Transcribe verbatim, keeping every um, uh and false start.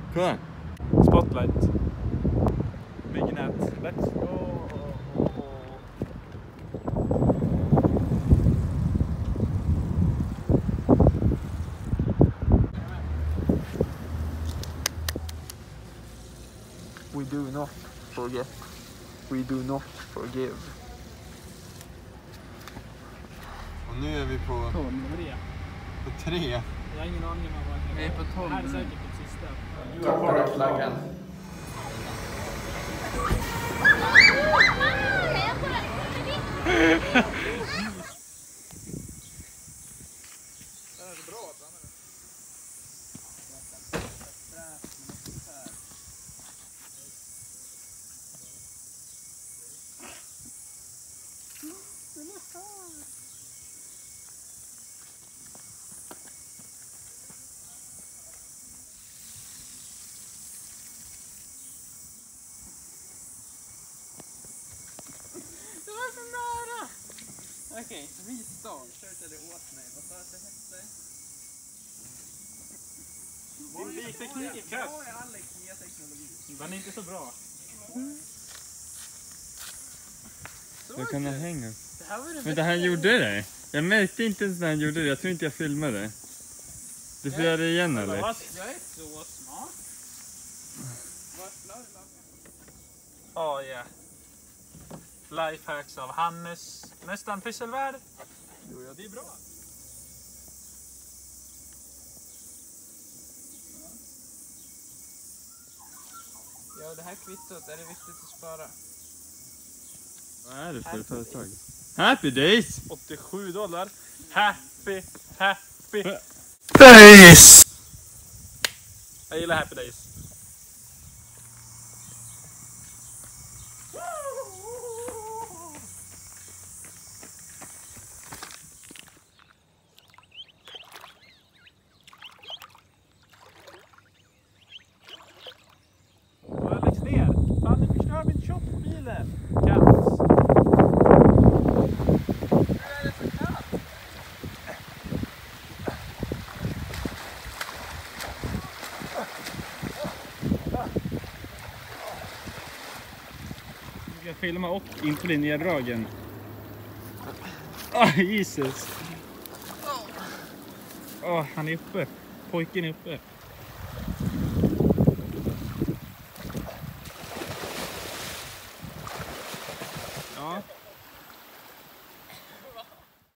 Kolla. Spotlight. Big net. Let's go. We do not forget. We do not forgive. Och nu är vi på... På tre. På tre. Jag har ingen aning om vad Vi är på tolv. Det här är säkert det sista. Toppar flaggan. Okej, okay, restart. Körde det åt mig. Vad sa det hette? Din bikteknik är kass. Vad är Alex nya teknologi? Den är inte så bra. Du kan ha hänga. Det här var det Men det han gjorde det. Jag märkte inte ens när han gjorde det. Jag tror inte jag filmade. Du får göra det igen eller? Jag är så smart. Oh yeah. Lifehacks av Hannes. Nästan pysselvärd. Jo, ja, det är bra. Ja, det här kvittot, är det viktigt att spara? Vad är det för företag? Happy Days! åttiosju dollar. Happy, happy Days! Jag gillar Happy Days. Och Alex ner. Fan, nu förstör min shopbilen. Katt. Jag ska filma och insulinneddragen. Åh, oh, Jesus. Åh, oh, han är uppe. Pojken är uppe.